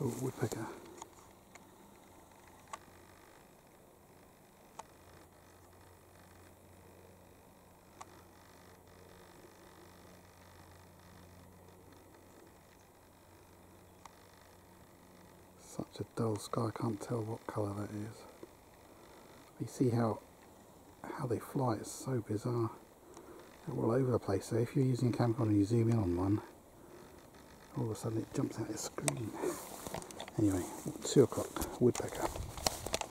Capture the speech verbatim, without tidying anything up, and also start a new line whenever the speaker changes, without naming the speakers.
Oh, woodpecker. Such a dull sky, I can't tell what colour that is. You see how how they fly, it's so bizarre. They're all over the place, so if you're using a camcorder and you zoom in on one, all of a sudden it jumps out of the screen. Anyway, two o'clock, woodpecker.